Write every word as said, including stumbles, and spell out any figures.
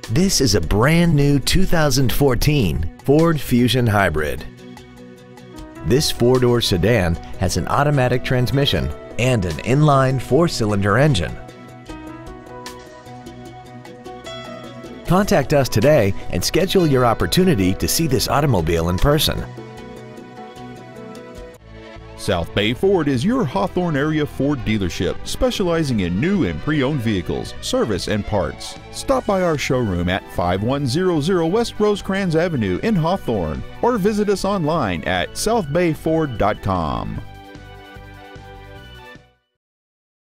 This is a brand new two thousand fourteen Ford Fusion Hybrid. This four-door sedan has an automatic transmission and an inline four-cylinder engine. Contact us today and schedule your opportunity to see this automobile in person. South Bay Ford is your Hawthorne area Ford dealership, specializing in new and pre-owned vehicles, service, and parts. Stop by our showroom at five one zero zero West Rosecrans Avenue in Hawthorne, or visit us online at south bay ford dot com.